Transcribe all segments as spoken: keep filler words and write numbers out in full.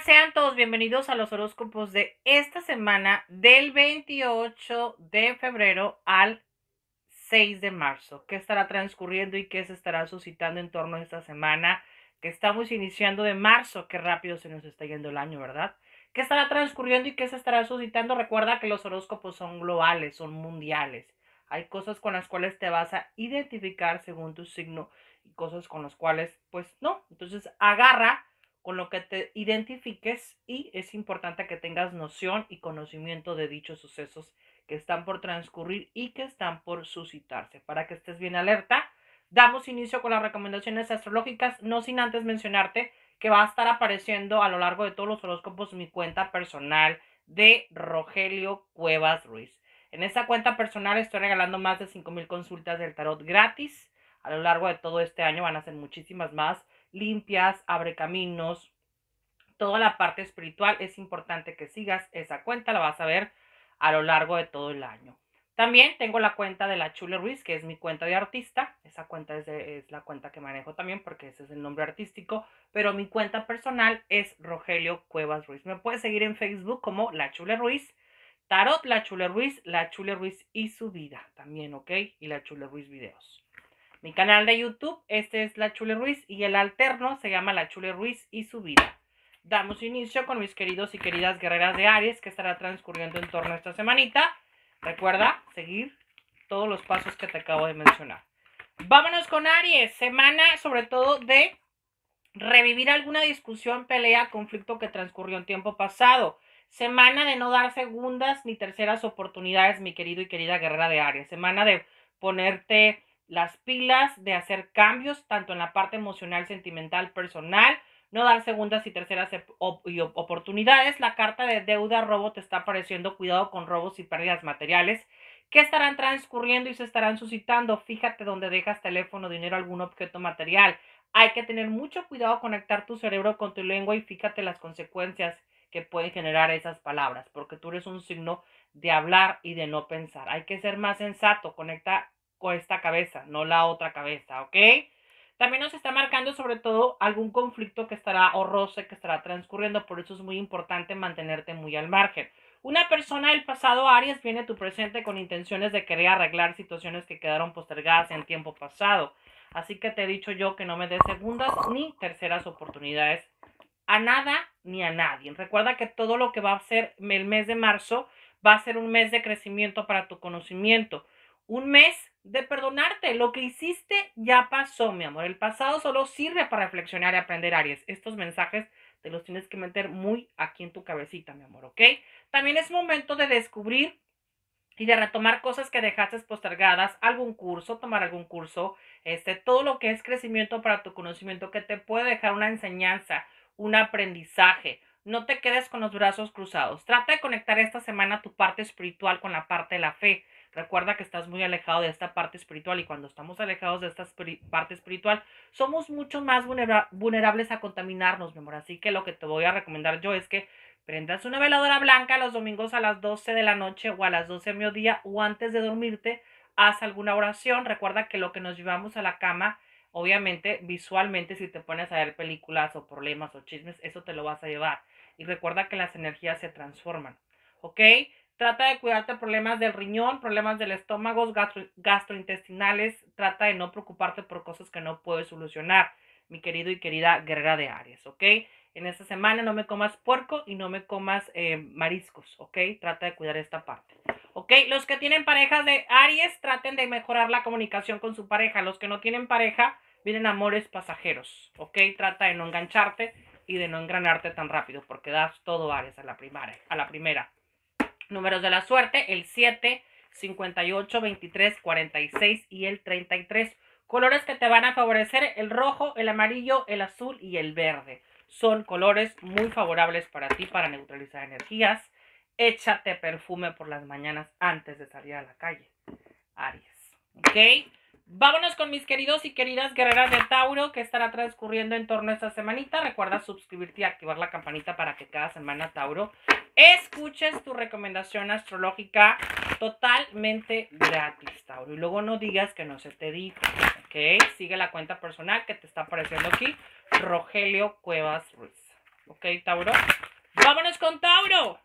Sean todos bienvenidos a los horóscopos de esta semana del veintiocho de febrero al seis de marzo. ¿Qué estará transcurriendo y qué se estará suscitando en torno a esta semana que estamos iniciando de marzo? Qué rápido se nos está yendo el año, ¿verdad? ¿Qué estará transcurriendo y qué se estará suscitando? Recuerda que los horóscopos son globales, son mundiales. Hay cosas con las cuales te vas a identificar según tu signo y cosas con las cuales, pues no. Entonces agarra con lo que te identifiques y es importante que tengas noción y conocimiento de dichos sucesos que están por transcurrir y que están por suscitarse. Para que estés bien alerta, damos inicio con las recomendaciones astrológicas, no sin antes mencionarte que va a estar apareciendo a lo largo de todos los horóscopos mi cuenta personal de Rogelio Cuevas Ruiz. En esta cuenta personal estoy regalando más de cinco mil consultas del tarot gratis. A lo largo de todo este año van a ser muchísimas más, limpias, abre caminos, toda la parte espiritual. Es importante que sigas esa cuenta, la vas a ver a lo largo de todo el año. También tengo la cuenta de la Chule Ruiz, que es mi cuenta de artista. Esa cuenta es, de, es la cuenta que manejo también porque ese es el nombre artístico, pero mi cuenta personal es Rogelio Cuevas Ruiz. Me puedes seguir en Facebook como La Chule Ruiz, Tarot La Chule Ruiz, La Chule Ruiz y su vida también, ¿ok? Y La Chule Ruiz videos. Mi canal de YouTube, este es La Chule Ruiz y el alterno se llama La Chule Ruiz y su vida. Damos inicio con mis queridos y queridas guerreras de Aries, que estará transcurriendo en torno a esta semanita. Recuerda seguir todos los pasos que te acabo de mencionar. Vámonos con Aries, semana sobre todo de revivir alguna discusión, pelea, conflicto que transcurrió en tiempo pasado. Semana de no dar segundas ni terceras oportunidades, mi querido y querida guerrera de Aries. Semana de ponerte las pilas, de hacer cambios, tanto en la parte emocional, sentimental, personal. No dar segundas y terceras oportunidades. La carta de deuda, robo te está apareciendo. Cuidado con robos y pérdidas materiales que estarán transcurriendo y se estarán suscitando. Fíjate dónde dejas teléfono, dinero, algún objeto material. Hay que tener mucho cuidado, conectar tu cerebro con tu lengua y fíjate las consecuencias que pueden generar esas palabras, porque tú eres un signo de hablar y de no pensar. Hay que ser más sensato, conecta con esta cabeza, no la otra cabeza, ¿ok? También nos está marcando sobre todo algún conflicto que estará o roce que estará transcurriendo, por eso es muy importante mantenerte muy al margen. Una persona del pasado, Aries, viene a tu presente con intenciones de querer arreglar situaciones que quedaron postergadas en tiempo pasado. Así que te he dicho yo que no me des segundas ni terceras oportunidades a nada ni a nadie. Recuerda que todo lo que va a ser el mes de marzo va a ser un mes de crecimiento para tu conocimiento. Un mes de perdonarte. Lo que hiciste ya pasó, mi amor. El pasado solo sirve para reflexionar y aprender, Aries. Estos mensajes te los tienes que meter muy aquí en tu cabecita, mi amor, ¿ok? También es momento de descubrir y de retomar cosas que dejaste postergadas, algún curso, tomar algún curso, este, todo lo que es crecimiento para tu conocimiento que te puede dejar una enseñanza, un aprendizaje. No te quedes con los brazos cruzados. Trata de conectar esta semana tu parte espiritual con la parte de la fe. Recuerda que estás muy alejado de esta parte espiritual y cuando estamos alejados de esta parte espiritual somos mucho más vulnera vulnerables a contaminarnos, mi amor. Así que lo que te voy a recomendar yo es que prendas una veladora blanca los domingos a las doce de la noche o a las doce de mediodía o antes de dormirte. Haz alguna oración. Recuerda que lo que nos llevamos a la cama, obviamente, visualmente, si te pones a ver películas o problemas o chismes, eso te lo vas a llevar. Y recuerda que las energías se transforman, ¿ok? Trata de cuidarte de problemas del riñón, problemas del estómago, gastro, gastrointestinales. Trata de no preocuparte por cosas que no puedes solucionar, mi querido y querida guerrera de Aries, ¿ok? En esta semana no me comas puerco y no me comas eh, mariscos, ¿ok? Trata de cuidar esta parte, ¿ok? Los que tienen parejas de Aries, traten de mejorar la comunicación con su pareja. Los que no tienen pareja, vienen amores pasajeros, ¿ok? Trata de no engancharte y de no engranarte tan rápido, porque das todo Aries a la primera. A la primera. Números de la suerte, el siete, cincuenta y ocho, veintitrés, cuarenta y seis y el treinta y tres. Colores que te van a favorecer, el rojo, el amarillo, el azul y el verde. Son colores muy favorables para ti, para neutralizar energías. Échate perfume por las mañanas antes de salir a la calle, Aries, ¿ok? Vámonos con mis queridos y queridas guerreras de Tauro, que estará transcurriendo en torno a esta semanita. Recuerda suscribirte y activar la campanita para que cada semana, Tauro, escuches tu recomendación astrológica totalmente gratis, Tauro. Y luego no digas que no se te dijo, ¿ok? Sigue la cuenta personal que te está apareciendo aquí, Rogelio Cuevas Ruiz. Ok, Tauro. Vámonos con Tauro.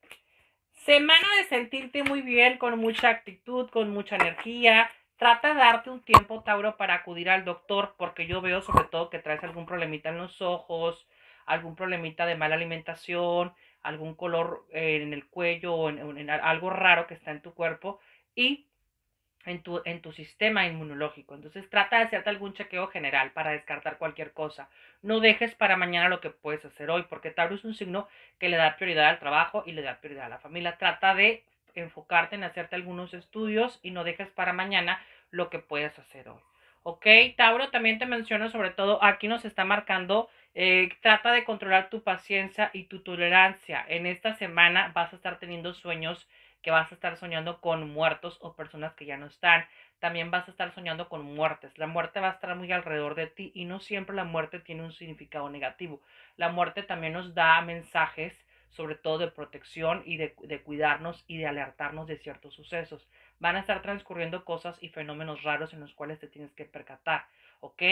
Semana de sentirte muy bien, con mucha actitud, con mucha energía. Trata de darte un tiempo, Tauro, para acudir al doctor, porque yo veo sobre todo que traes algún problemita en los ojos, algún problemita de mala alimentación, algún color eh, en el cuello o en, en algo raro que está en tu cuerpo y en tu, en tu sistema inmunológico. Entonces trata de hacerte algún chequeo general para descartar cualquier cosa. No dejes para mañana lo que puedes hacer hoy, porque Tauro es un signo que le da prioridad al trabajo y le da prioridad a la familia. Trata de enfocarte en hacerte algunos estudios y no dejes para mañana lo que puedes hacer hoy. Ok, Tauro, también te menciono sobre todo, aquí nos está marcando, eh, trata de controlar tu paciencia y tu tolerancia. En esta semana vas a estar teniendo sueños que vas a estar soñando con muertos o personas que ya no están. También vas a estar soñando con muertes. La muerte va a estar muy alrededor de ti y no siempre la muerte tiene un significado negativo. La muerte también nos da mensajes, sobre todo de protección y de, de cuidarnos y de alertarnos de ciertos sucesos. Van a estar transcurriendo cosas y fenómenos raros en los cuales te tienes que percatar, ¿ok?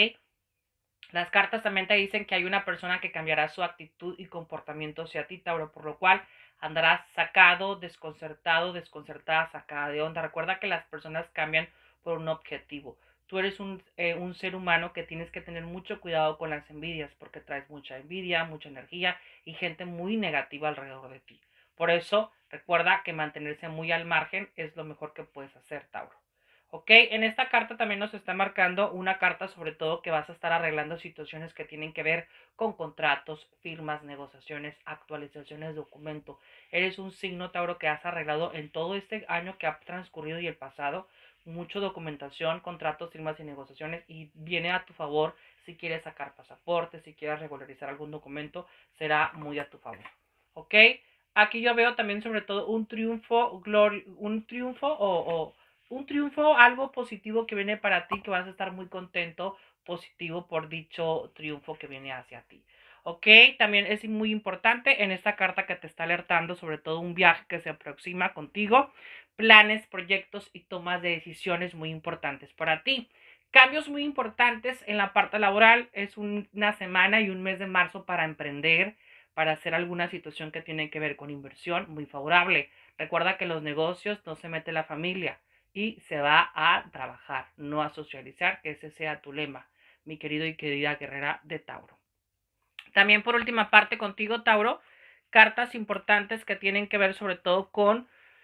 Las cartas también te dicen que hay una persona que cambiará su actitud y comportamiento hacia ti, Tauro, por lo cual andarás sacado, desconcertado, desconcertada, sacada de onda. Recuerda que las personas cambian por un objetivo. Tú eres un, eh, un ser humano que tienes que tener mucho cuidado con las envidias, porque traes mucha envidia, mucha energía y gente muy negativa alrededor de ti. Por eso, recuerda que mantenerse muy al margen es lo mejor que puedes hacer, Tauro. Ok, en esta carta también nos está marcando una carta sobre todo que vas a estar arreglando situaciones que tienen que ver con contratos, firmas, negociaciones, actualizaciones de documento. Eres un signo, Tauro, que has arreglado en todo este año que ha transcurrido y el pasado, mucho documentación, contratos, firmas y negociaciones, y viene a tu favor si quieres sacar pasaporte, si quieres regularizar algún documento, será muy a tu favor. Ok, aquí yo veo también sobre todo un triunfo, glori un triunfo o... o un triunfo, algo positivo que viene para ti, que vas a estar muy contento, positivo por dicho triunfo que viene hacia ti. Ok, también es muy importante en esta carta que te está alertando sobre todo un viaje que se aproxima contigo, planes, proyectos y tomas de decisiones muy importantes para ti. Cambios muy importantes en la parte laboral, es un, una semana y un mes de marzo para emprender, para hacer alguna situación que tiene que ver con inversión, muy favorable. Recuerda que los negocios no se mete la familia y se va a trabajar, no a socializar, que ese sea tu lema, mi querido y querida guerrera de Tauro. También por última parte contigo, Tauro, cartas importantes que tienen que ver sobre todo con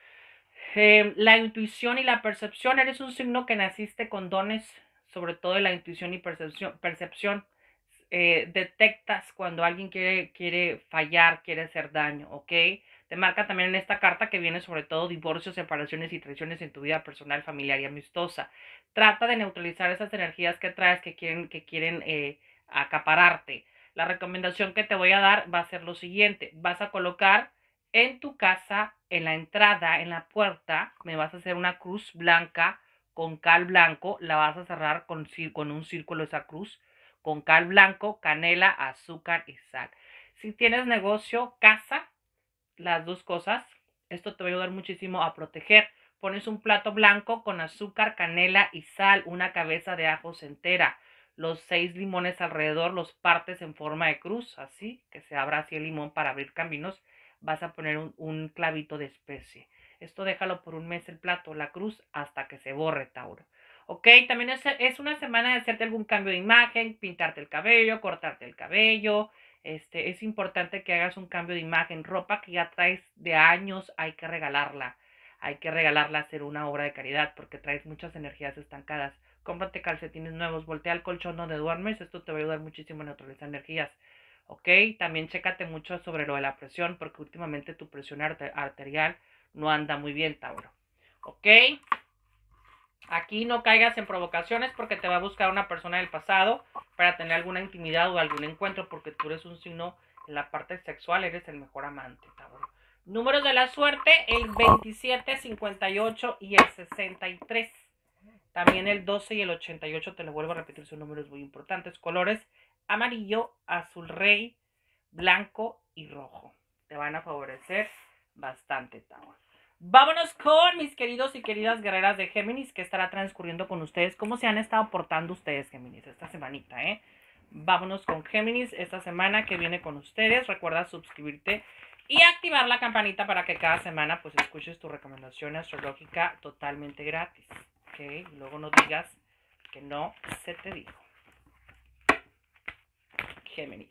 eh, la intuición y la percepción. Eres un signo que naciste con dones, sobre todo de la intuición y percepción. percepción. Eh, detectas cuando alguien quiere, quiere fallar, quiere hacer daño, ¿ok? Te marca también en esta carta que viene sobre todo divorcios, separaciones y traiciones en tu vida personal, familiar y amistosa. Trata de neutralizar esas energías que traes que quieren, que quieren eh, acapararte. La recomendación que te voy a dar va a ser lo siguiente. Vas a colocar en tu casa, en la entrada, en la puerta, me vas a hacer una cruz blanca con cal blanco. La vas a cerrar con, con un círculo esa cruz con cal blanco, canela, azúcar y sal. Si tienes negocio, casa, las dos cosas, esto te va a ayudar muchísimo a proteger. Pones un plato blanco con azúcar, canela y sal, una cabeza de ajos entera, los seis limones alrededor, los partes en forma de cruz, así, que se abra así el limón para abrir caminos. Vas a poner un, un clavito de especie. Esto déjalo por un mes el plato, la cruz, hasta que se borre, Tauro. Ok, también es, es una semana de hacerte algún cambio de imagen, pintarte el cabello, cortarte el cabello. Este, es importante que hagas un cambio de imagen. Ropa que ya traes de años, hay que regalarla. Hay que regalarla, hacer una obra de caridad, porque traes muchas energías estancadas. Cómprate calcetines nuevos, voltea el colchón donde duermes. Esto te va a ayudar muchísimo a neutralizar energías. Ok, también chécate mucho sobre lo de la presión, porque últimamente tu presión arterial no anda muy bien, Tauro. Ok. Aquí no caigas en provocaciones porque te va a buscar una persona del pasado para tener alguna intimidad o algún encuentro, porque tú eres un signo en la parte sexual, eres el mejor amante, Tauro. Números de la suerte, el veintisiete, cincuenta y ocho y el sesenta y tres. También el doce y el ochenta y ocho, te lo vuelvo a repetir, son números muy importantes. Colores amarillo, azul rey, blanco y rojo. Te van a favorecer bastante, Tauro. Vámonos con mis queridos y queridas guerreras de Géminis, que estará transcurriendo con ustedes. ¿Cómo se han estado portando ustedes, Géminis, esta semanita, eh? Vámonos con Géminis esta semana que viene con ustedes. Recuerda suscribirte y activar la campanita para que cada semana pues escuches tu recomendación astrológica totalmente gratis. ¿Ok? Y luego no digas que no se te dijo. Géminis.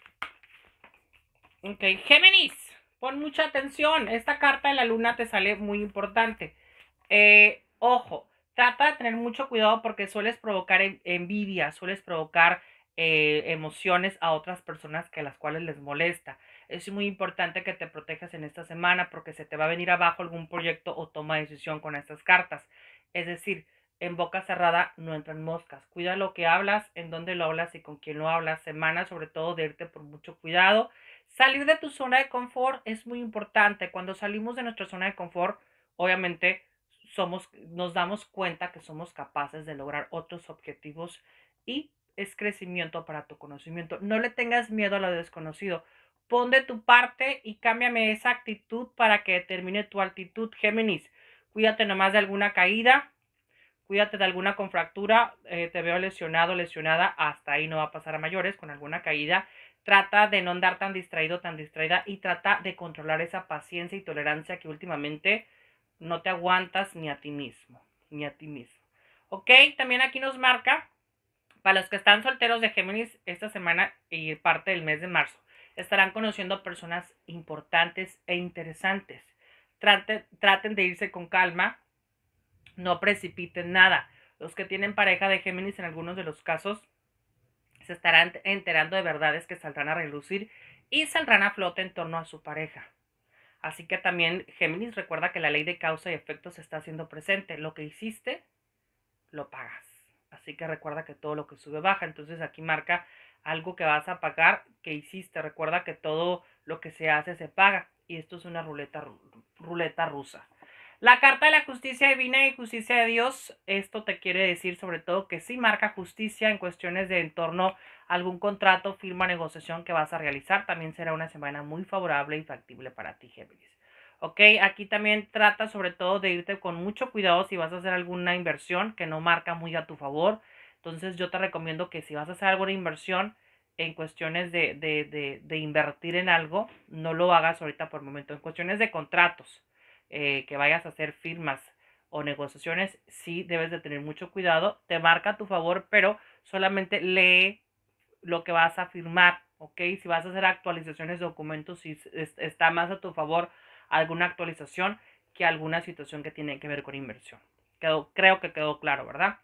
Ok, Géminis, pon mucha atención. Esta carta de la luna te sale muy importante. Eh, ojo, trata de tener mucho cuidado porque sueles provocar envidia, sueles provocar eh, emociones a otras personas que a las cuales les molesta. Es muy importante que te protejas en esta semana porque se te va a venir abajo algún proyecto o toma de decisión con estas cartas. Es decir, en boca cerrada no entran moscas. Cuida lo que hablas, en dónde lo hablas y con quién lo hablas. Semana sobre todo de irte por mucho cuidado. Salir de tu zona de confort es muy importante. Cuando salimos de nuestra zona de confort, obviamente somos, nos damos cuenta que somos capaces de lograr otros objetivos y es crecimiento para tu conocimiento. No le tengas miedo a lo desconocido. Pon de tu parte y cámbiame esa actitud para que determine tu altitud. Géminis, cuídate nomás de alguna caída, cuídate de alguna contractura, eh, te veo lesionado, lesionada, hasta ahí no va a pasar a mayores con alguna caída. Trata de no andar tan distraído, tan distraída y trata de controlar esa paciencia y tolerancia que últimamente no te aguantas ni a ti mismo, ni a ti mismo. Ok, también aquí nos marca, para los que están solteros de Géminis, esta semana y parte del mes de marzo, estarán conociendo personas importantes e interesantes. Traten, traten de irse con calma, no precipiten nada. Los que tienen pareja de Géminis en algunos de los casos se estarán enterando de verdades que saldrán a relucir y saldrán a flote en torno a su pareja. Así que también Géminis recuerda que la ley de causa y efecto se está haciendo presente. Lo que hiciste, lo pagas. Así que recuerda que todo lo que sube baja. Entonces aquí marca algo que vas a pagar que hiciste. Recuerda que todo lo que se hace se paga. Y esto es una ruleta, ruleta rusa. La carta de la justicia divina y justicia de Dios, esto te quiere decir sobre todo que sí marca justicia en cuestiones de entorno a algún contrato, firma, negociación que vas a realizar. También será una semana muy favorable y factible para ti, Géminis. Ok, aquí también trata sobre todo de irte con mucho cuidado si vas a hacer alguna inversión que no marca muy a tu favor. Entonces yo te recomiendo que si vas a hacer alguna inversión en cuestiones de, de, de, de invertir en algo, no lo hagas ahorita por el momento. En cuestiones de contratos, eh, que vayas a hacer firmas o negociaciones, sí debes de tener mucho cuidado. Te marca a tu favor, pero solamente lee lo que vas a firmar, ¿ok? Si vas a hacer actualizaciones de documentos, si está más a tu favor alguna actualización que alguna situación que tiene que ver con inversión. Quedó, creo que quedó claro, ¿verdad?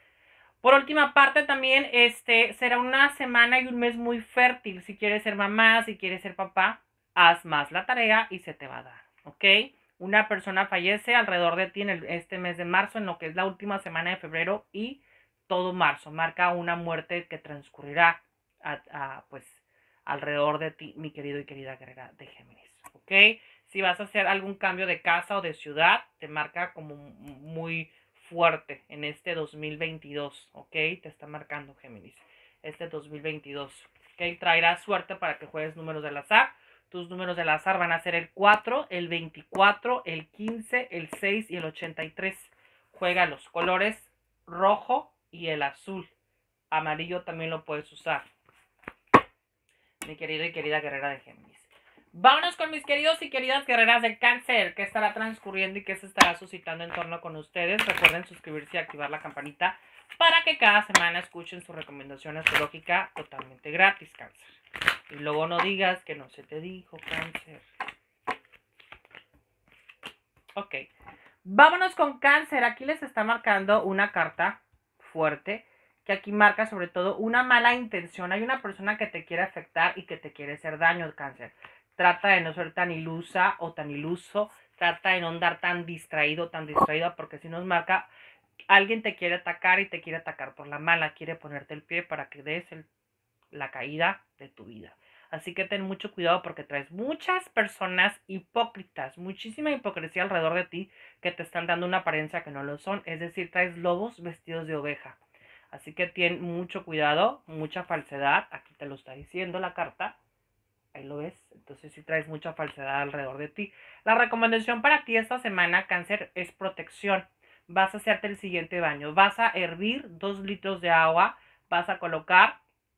Por última parte también, este, será una semana y un mes muy fértil. Si quieres ser mamá, si quieres ser papá, haz más la tarea y se te va a dar, ¿ok? Una persona fallece alrededor de ti en el, este mes de marzo, en lo que es la última semana de febrero y todo marzo. Marca una muerte que transcurrirá a, a, pues, alrededor de ti, mi querido y querida guerrera de Géminis, ¿ok? Si vas a hacer algún cambio de casa o de ciudad, te marca como muy fuerte en este dos mil veintidós, ¿ok? Te está marcando Géminis, este dos mil veintidós, ¿ok? Traerá suerte para que juegues números del azar. Tus números del azar van a ser el cuatro, el veinticuatro, el quince, el seis y el ochenta y tres. Juega los colores rojo y el azul. Amarillo también lo puedes usar, mi querido y querida guerrera de Géminis. Vámonos con mis queridos y queridas guerreras de Cáncer, que estará transcurriendo y que se estará suscitando en torno con ustedes. Recuerden suscribirse y activar la campanita para que cada semana escuchen su recomendación astrológica totalmente gratis, Cáncer. Y luego no digas que no se te dijo, Cáncer. Ok, vámonos con Cáncer. Aquí les está marcando una carta fuerte, que aquí marca sobre todo una mala intención. Hay una persona que te quiere afectar y que te quiere hacer daño, Cáncer. Trata de no ser tan ilusa o tan iluso. Trata de no andar tan distraído, tan distraída, porque si nos marca, alguien te quiere atacar y te quiere atacar por la mala. Quiere ponerte el pie para que des el, la caída de tu vida. Así que ten mucho cuidado porque traes muchas personas hipócritas, muchísima hipocresía alrededor de ti que te están dando una apariencia que no lo son. Es decir, traes lobos vestidos de oveja. Así que ten mucho cuidado, mucha falsedad. Aquí te lo está diciendo la carta. Ahí lo ves. Entonces sí traes mucha falsedad alrededor de ti. La recomendación para ti esta semana, Cáncer, es protección. Vas a hacerte el siguiente baño. Vas a hervir dos litros de agua. Vas a colocar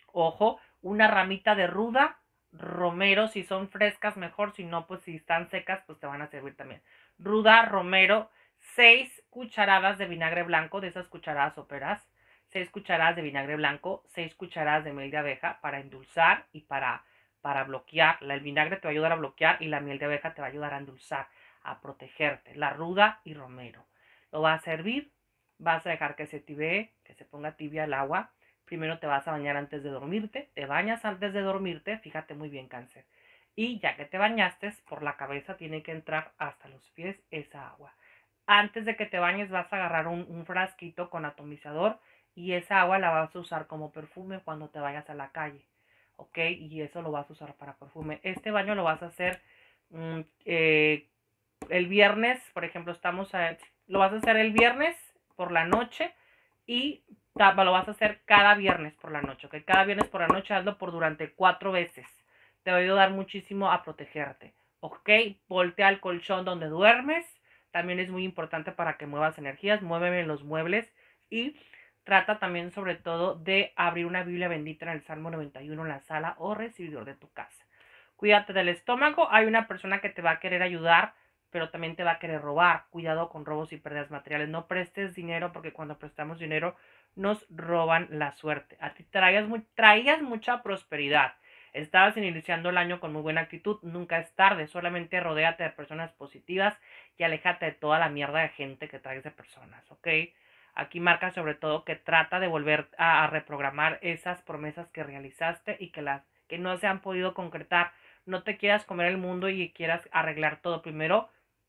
Ojo, una ramita de ruda, romero, si son frescas mejor, si no, pues si están secas, pues te van a servir también. Ruda, romero, seis cucharadas de vinagre blanco, de esas cucharadas soperas, seis cucharadas de vinagre blanco, seis cucharadas de miel de abeja para endulzar y para, para bloquear. El vinagre te va a ayudar a bloquear y la miel de abeja te va a ayudar a endulzar, a protegerte. La ruda y romero. Lo vas a servir, vas a dejar que se tibee, que se ponga tibia el agua. Primero te vas a bañar antes de dormirte, te bañas antes de dormirte, fíjate muy bien, Cáncer. Y ya que te bañaste, por la cabeza tiene que entrar hasta los pies esa agua. Antes de que te bañes vas a agarrar un, un frasquito con atomizador y esa agua la vas a usar como perfume cuando te vayas a la calle, ¿ok? Y eso lo vas a usar para perfume. Este baño lo vas a hacer mmm, eh, el viernes, por ejemplo, estamos a, lo vas a hacer el viernes por la noche y lo vas a hacer cada viernes por la noche, ¿ok? Cada viernes por la noche hazlo por durante cuatro veces. Te va a ayudar muchísimo a protegerte, ¿ok? Voltea al colchón donde duermes. También es muy importante para que muevas energías. Muéveme los muebles y trata también sobre todo de abrir una Biblia bendita en el Salmo noventa y uno en la sala o recibidor de tu casa. Cuídate del estómago. Hay una persona que te va a querer ayudar, pero también te va a querer robar. Cuidado con robos y pérdidas materiales. No prestes dinero porque cuando prestamos dinero nos roban la suerte. A ti traías, muy, traías mucha prosperidad. Estabas iniciando el año con muy buena actitud. Nunca es tarde. Solamente rodéate de personas positivas y aléjate de toda la mierda de gente que traes de personas, ¿ok? Aquí marca sobre todo que trata de volver a, a reprogramar esas promesas que realizaste y que, las, que no se han podido concretar. No te quieras comer el mundo y quieras arreglar todo. Primero,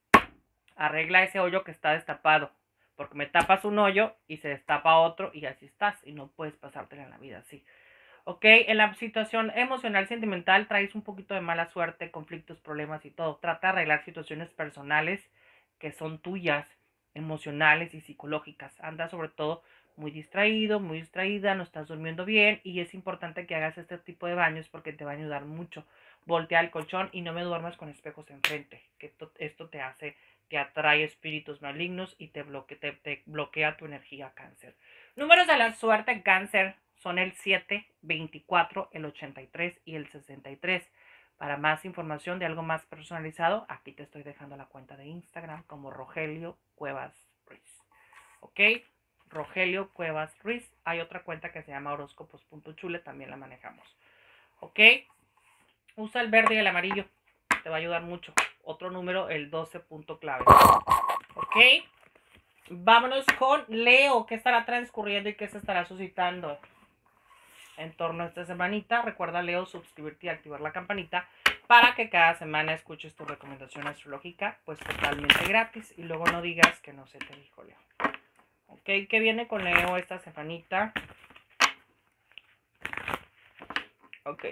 arregla ese hoyo que está destapado. Porque me tapas un hoyo y se destapa otro y así estás. Y no puedes pasártela en la vida así. Ok, en la situación emocional, sentimental, traes un poquito de mala suerte, conflictos, problemas y todo. Trata de arreglar situaciones personales que son tuyas, emocionales y psicológicas. Anda sobre todo muy distraído, muy distraída, no estás durmiendo bien y es importante que hagas este tipo de baños porque te va a ayudar mucho. Voltea el colchón y no me duermas con espejos enfrente, que esto, esto te hace, te atrae espíritus malignos y te, bloque, te, te bloquea tu energía, Cáncer. Números de la suerte, Cáncer, son el siete, veinticuatro, el ochenta y tres y el sesenta y tres. Para más información de algo más personalizado, aquí te estoy dejando la cuenta de Instagram como Rogelio Cuevas Ruiz. ¿Ok? Rogelio Cuevas Ruiz. Hay otra cuenta que se llama horóscopos.chule, también la manejamos. ¿Ok? Usa el verde y el amarillo. Te va a ayudar mucho. Otro número, el doce punto clave. ¿Ok? Vámonos con Leo. ¿Qué estará transcurriendo y qué se estará suscitando en torno a esta semanita? Recuerda, Leo, suscribirte y activar la campanita para que cada semana escuches tu recomendación astrológica, pues totalmente gratis. Y luego no digas que no se te dijo, Leo. Ok, ¿qué viene con Leo esta semanita? Ok.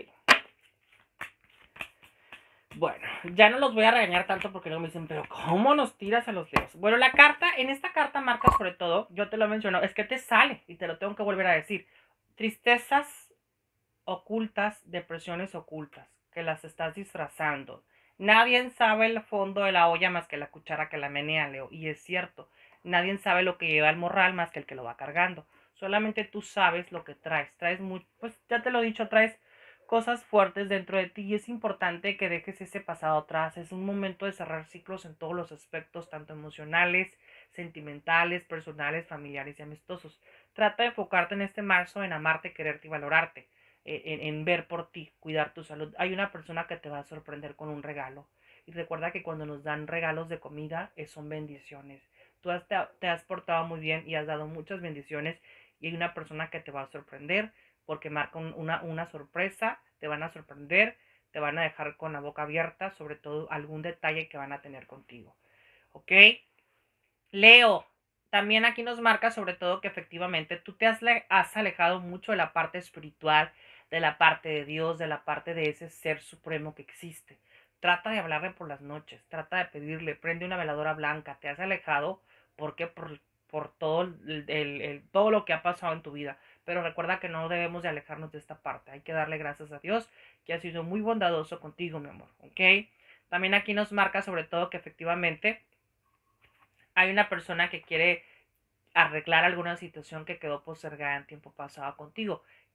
Bueno, ya no los voy a regañar tanto porque luego me dicen, pero ¿cómo nos tiras a los Leos? Bueno, la carta, en esta carta marca sobre todo, yo te lo menciono, es que te sale y te lo tengo que volver a decir. Tristezas ocultas, depresiones ocultas, que las estás disfrazando. Nadie sabe el fondo de la olla más que la cuchara que la menea, Leo. Y es cierto, nadie sabe lo que lleva el morral más que el que lo va cargando. Solamente tú sabes lo que traes. Traes muy, pues ya te lo he dicho, traes cosas fuertes dentro de ti y es importante que dejes ese pasado atrás. Es un momento de cerrar ciclos en todos los aspectos, tanto emocionales, sentimentales, personales, familiares y amistosos. Trata de enfocarte en este marzo en amarte, quererte y valorarte. En, en ver por ti, cuidar tu salud. Hay una persona que te va a sorprender con un regalo. Y recuerda que cuando nos dan regalos de comida, eh, son bendiciones. Tú has, te, te has portado muy bien y has dado muchas bendiciones. Y hay una persona que te va a sorprender porque marca un, una, una sorpresa. Te van a sorprender, te van a dejar con la boca abierta, sobre todo algún detalle que van a tener contigo. ¿Ok? Leo, también aquí nos marca sobre todo que efectivamente tú te has, has alejado mucho de la parte espiritual, de la parte de Dios, de la parte de ese ser supremo que existe. Trata de hablarle por las noches, trata de pedirle, prende una veladora blanca. Te has alejado porque por, por todo, el, el, el, todo lo que ha pasado en tu vida. Pero recuerda que no debemos de alejarnos de esta parte. Hay que darle gracias a Dios que ha sido muy bondadoso contigo, mi amor. ¿Ok? También aquí nos marca sobre todo que efectivamente hay una persona que quiere arreglar alguna situación que quedó postergada en tiempo pasado contigo.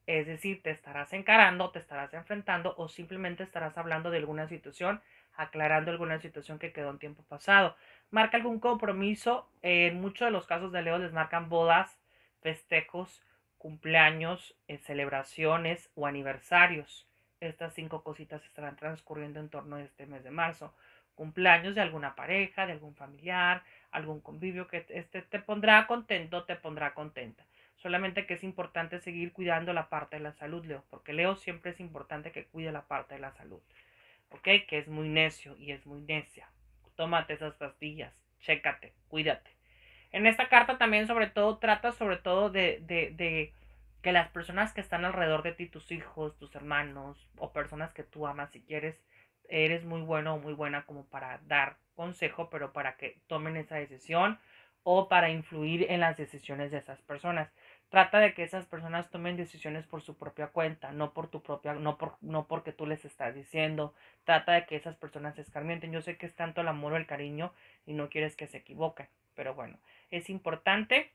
Es decir, te estarás encarando, te estarás enfrentando o simplemente estarás hablando de alguna situación, aclarando alguna situación que quedó en tiempo pasado. Marca algún compromiso. En muchos de los casos de Leo les marcan bodas, festejos, cumpleaños, eh, celebraciones o aniversarios. Estas cinco cositas estarán transcurriendo en torno a este mes de marzo. Cumpleaños de alguna pareja, de algún familiar, algún convivio que este te pondrá contento, te pondrá contenta. Solamente que es importante seguir cuidando la parte de la salud, Leo, porque Leo siempre es importante que cuide la parte de la salud, ¿ok? Que es muy necio y es muy necia. Tómate esas pastillas, chécate, cuídate. En esta carta también sobre todo trata sobre todo de, de, de que las personas que están alrededor de ti, tus hijos, tus hermanos o personas que tú amas, si quieres, eres muy bueno o muy buena como para dar consejo, pero para que tomen esa decisión o para influir en las decisiones de esas personas. Trata de que esas personas tomen decisiones por su propia cuenta, no por tu propia, no por, no porque tú les estás diciendo. Trata de que esas personas se escarmienten. Yo sé que es tanto el amor o el cariño y no quieres que se equivoquen, pero bueno, es importante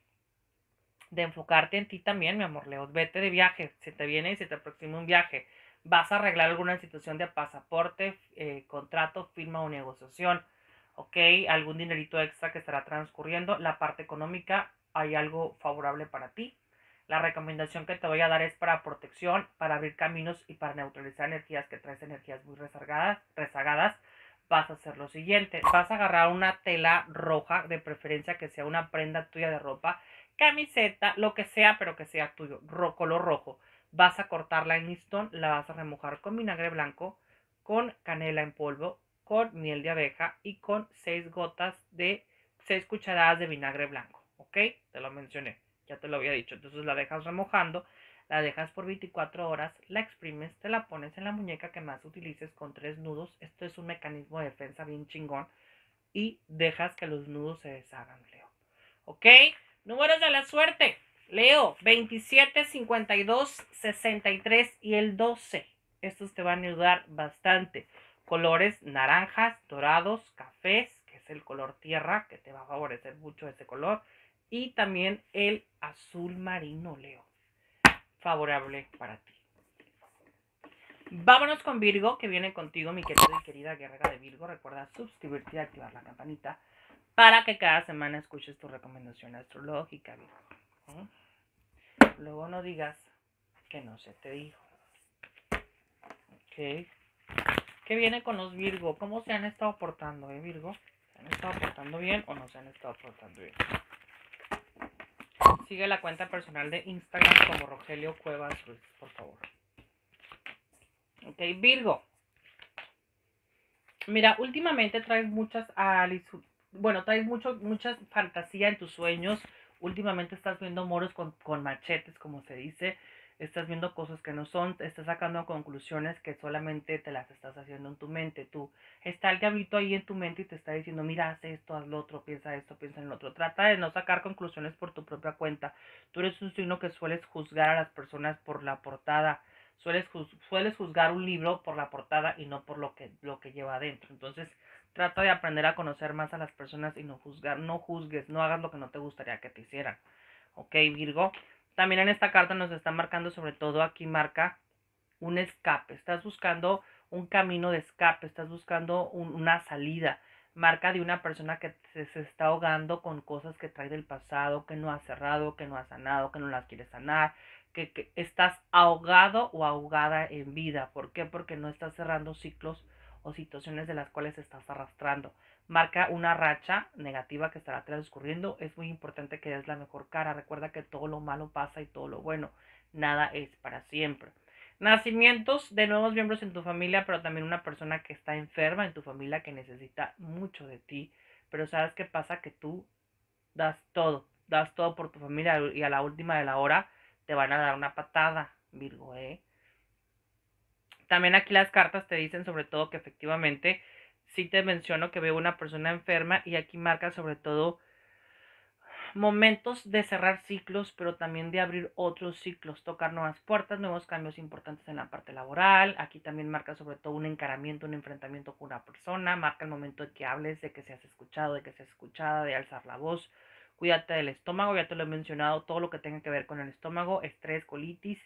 de enfocarte en ti también, mi amor Leo. Vete de viaje, se te viene y se te aproxima un viaje. Vas a arreglar alguna situación de pasaporte, eh, contrato, firma o negociación. Ok, algún dinerito extra que estará transcurriendo. La parte económica, hay algo favorable para ti. La recomendación que te voy a dar es para protección, para abrir caminos y para neutralizar energías que traes energías muy rezagadas, rezagadas. Vas a hacer lo siguiente, vas a agarrar una tela roja, de preferencia que sea una prenda tuya de ropa, camiseta, lo que sea, pero que sea tuyo, ro color rojo. Vas a cortarla en listón, la vas a remojar con vinagre blanco, con canela en polvo, con miel de abeja y con seis gotas de, seis cucharadas de vinagre blanco, ¿ok? Te lo mencioné, ya te lo había dicho. Entonces la dejas remojando, la dejas por veinticuatro horas, la exprimes, te la pones en la muñeca que más utilices con tres nudos. Esto es un mecanismo de defensa bien chingón. Y dejas que los nudos se deshagan, Leo. ¿Ok? Números de la suerte. Leo, veintisiete, cincuenta y dos, sesenta y tres y el doce. Estos te van a ayudar bastante. Colores naranjas, dorados, cafés, que es el color tierra, que te va a favorecer mucho ese color. Y también el azul marino, Leo. Favorable para ti. Vámonos con Virgo, que viene contigo, mi querida y querida guerrera de Virgo. Recuerda suscribirte y activar la campanita para que cada semana escuches tu recomendación astrológica, Virgo. ¿Mm? Luego no digas que no se te dijo. Ok. ¿Qué viene con los Virgo? ¿Cómo se han estado portando, eh, Virgo? ¿Se han estado portando bien o no se han estado portando bien? Sigue la cuenta personal de Instagram como Rogelio Cuevas Ruiz, por favor. Ok, Virgo. Mira, últimamente traes muchas, bueno, traes mucho, mucha fantasía en tus sueños. Últimamente estás viendo moros con, con machetes, como se dice. Estás viendo cosas que no son, estás sacando conclusiones que solamente te las estás haciendo en tu mente. Tú, está el diablito ahí en tu mente y te está diciendo, mira, haz esto, haz lo otro, piensa esto, piensa en lo otro. Trata de no sacar conclusiones por tu propia cuenta. Tú eres un signo que sueles juzgar a las personas por la portada. Sueles, juz, sueles juzgar un libro por la portada y no por lo que, lo que lleva adentro. Entonces, trata de aprender a conocer más a las personas y no juzgar, no juzgues, no hagas lo que no te gustaría que te hicieran. Ok, Virgo. También en esta carta nos está marcando, sobre todo aquí marca un escape. Estás buscando un camino de escape, estás buscando un, una salida. Marca de una persona que se, se está ahogando con cosas que trae del pasado, que no ha cerrado, que no ha sanado, que no las quiere sanar, que, que estás ahogado o ahogada en vida. ¿Por qué? Porque no estás cerrando ciclos o situaciones de las cuales estás arrastrando. Marca una racha negativa que estará transcurriendo. Es muy importante que des la mejor cara. Recuerda que todo lo malo pasa y todo lo bueno. Nada es para siempre. Nacimientos de nuevos miembros en tu familia, pero también una persona que está enferma en tu familia que necesita mucho de ti. Pero ¿sabes qué pasa? Que tú das todo, das todo por tu familia y a la última de la hora te van a dar una patada, Virgo, ¿eh? También aquí las cartas te dicen sobre todo que efectivamente sí te menciono que veo una persona enferma y aquí marca sobre todo momentos de cerrar ciclos, pero también de abrir otros ciclos, tocar nuevas puertas, nuevos cambios importantes en la parte laboral. Aquí también marca sobre todo un encaramiento, un enfrentamiento con una persona. Marca el momento de que hables, de que seas escuchado, de que seas escuchada, de alzar la voz. Cuídate del estómago, ya te lo he mencionado, todo lo que tenga que ver con el estómago, estrés, colitis,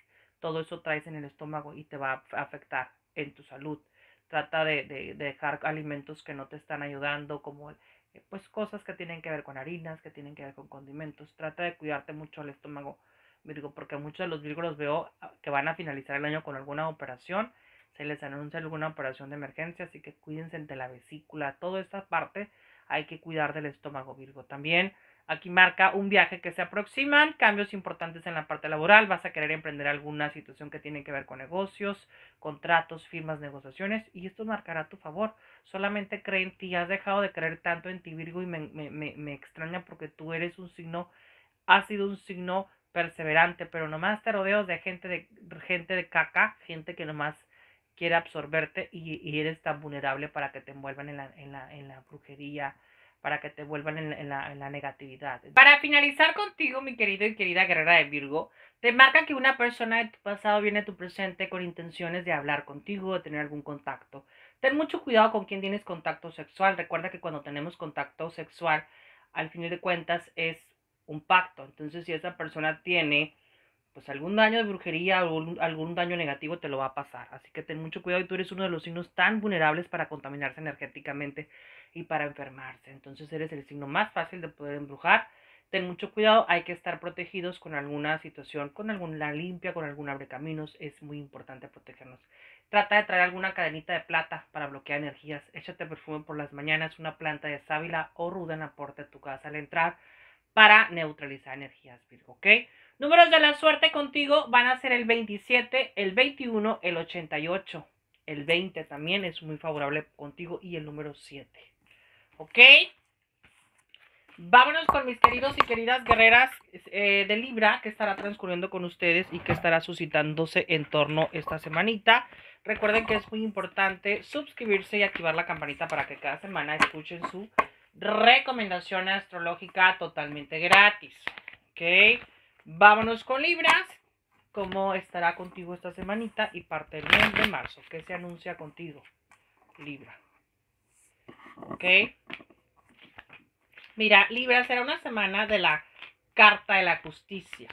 todo eso traes en el estómago y te va a afectar en tu salud. Trata de, de, de dejar alimentos que no te están ayudando, como eh, pues cosas que tienen que ver con harinas, que tienen que ver con condimentos. Trata de cuidarte mucho el estómago, Virgo, porque muchos de los Virgos los veo que van a finalizar el año con alguna operación, se les anuncia alguna operación de emergencia, así que cuídense de la vesícula, toda esta parte hay que cuidar del estómago, Virgo. También aquí marca un viaje que se aproximan, cambios importantes en la parte laboral, vas a querer emprender alguna situación que tiene que ver con negocios, contratos, firmas, negociaciones, y esto marcará a tu favor. Solamente cree en ti, has dejado de creer tanto en ti, Virgo, y me, me, me, me extraña porque tú eres un signo, has sido un signo perseverante, pero nomás te rodeas de gente de gente de caca, gente que nomás quiere absorberte y, y eres tan vulnerable para que te envuelvan en la, en la, en la brujería, para que te vuelvan en, en, la, en la negatividad. Para finalizar contigo, mi querido y querida guerrera de Virgo, te marca que una persona de tu pasado viene a tu presente con intenciones de hablar contigo, de tener algún contacto. Ten mucho cuidado con quien tienes contacto sexual. Recuerda que cuando tenemos contacto sexual, al fin de cuentas es un pacto. Entonces, si esa persona tiene pues algún daño de brujería o algún, algún daño negativo te lo va a pasar. Así que ten mucho cuidado y tú eres uno de los signos tan vulnerables para contaminarse energéticamente y para enfermarse. Entonces eres el signo más fácil de poder embrujar. Ten mucho cuidado, hay que estar protegidos con alguna situación, con alguna limpia, con algún abrecaminos. Es muy importante protegernos. Trata de traer alguna cadenita de plata para bloquear energías. Échate perfume por las mañanas, una planta de sábila o ruda en la puerta de tu casa al entrar para neutralizar energías, Virgo, ¿ok? Números de la suerte contigo van a ser el veintisiete, el veintiuno, el ochenta y ocho. El veinte también es muy favorable contigo y el número siete. ¿Ok? Vámonos con mis queridos y queridas guerreras eh, de Libra, que estará transcurriendo con ustedes y que estará suscitándose en torno esta semanita. Recuerden que es muy importante suscribirse y activar la campanita para que cada semana escuchen su recomendación astrológica totalmente gratis. ¿Ok? Vámonos con Libras. ¿Cómo estará contigo esta semanita y parte del mes de marzo? ¿Qué se anuncia contigo, Libra? ¿Ok? Mira, Libra, será una semana de la carta de la justicia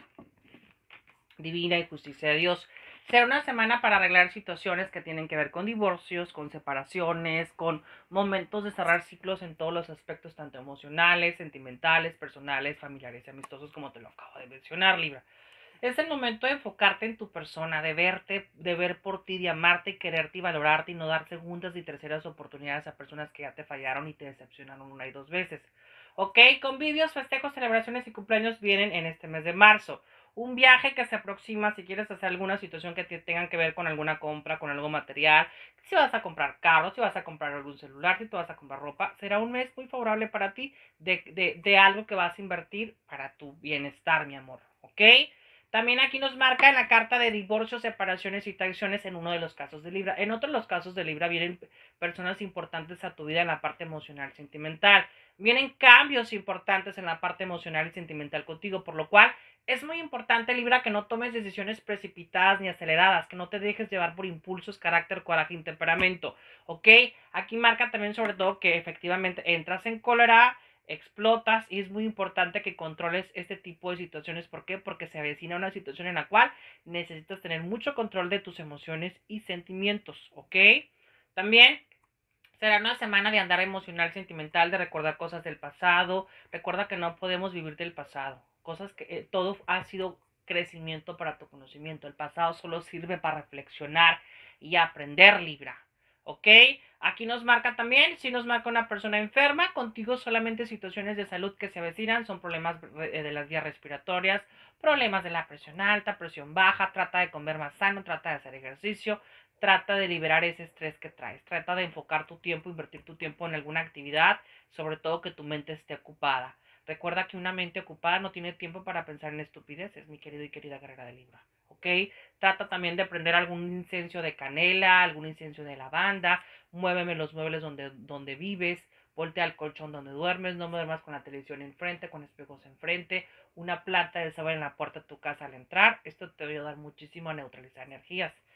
divina y justicia de Dios. Será una semana para arreglar situaciones que tienen que ver con divorcios, con separaciones, con momentos de cerrar ciclos en todos los aspectos, tanto emocionales, sentimentales, personales, familiares y amistosos, como te lo acabo de mencionar, Libra. Es el momento de enfocarte en tu persona, de verte, de ver por ti, de amarte y quererte y valorarte y no dar segundas y terceras oportunidades a personas que ya te fallaron y te decepcionaron una y dos veces. Ok, convivios, festejos, celebraciones y cumpleaños vienen en este mes de marzo. Un viaje que se aproxima si quieres hacer alguna situación que te tengan que ver con alguna compra, con algo material. Si vas a comprar carros, si vas a comprar algún celular, si tú vas a comprar ropa, será un mes muy favorable para ti de, de, de algo que vas a invertir para tu bienestar, mi amor. ¿Ok? También aquí nos marca en la carta de divorcio, separaciones y traiciones en uno de los casos de Libra. En otros los casos de Libra vienen personas importantes a tu vida en la parte emocional, sentimental. Vienen cambios importantes en la parte emocional y sentimental contigo, por lo cual es muy importante, Libra, que no tomes decisiones precipitadas ni aceleradas, que no te dejes llevar por impulsos, carácter, coraje y temperamento, ¿ok? Aquí marca también sobre todo que efectivamente entras en cólera, explotas y es muy importante que controles este tipo de situaciones. ¿Por qué? Porque se avecina una situación en la cual necesitas tener mucho control de tus emociones y sentimientos, ¿ok? También será una semana de andar emocional, sentimental, de recordar cosas del pasado. Recuerda que no podemos vivir del pasado. Cosas que eh, todo ha sido crecimiento para tu conocimiento. El pasado solo sirve para reflexionar y aprender, Libra. ¿Ok? Aquí nos marca también, si nos marca una persona enferma, contigo solamente situaciones de salud que se avecinan, son problemas de las vías respiratorias, problemas de la presión alta, presión baja, trata de comer más sano, trata de hacer ejercicio, trata de liberar ese estrés que traes, trata de enfocar tu tiempo, invertir tu tiempo en alguna actividad, sobre todo que tu mente esté ocupada. Recuerda que una mente ocupada no tiene tiempo para pensar en estupideces, mi querido y querida guerrera de Libra. ¿Ok? Trata también de prender algún incienso de canela, algún incienso de lavanda, muéveme los muebles donde, donde vives, voltea al colchón donde duermes, no duermas con la televisión enfrente, con espejos enfrente, una planta de sábila en la puerta de tu casa al entrar. Esto te va a ayudar muchísimo a neutralizar energías.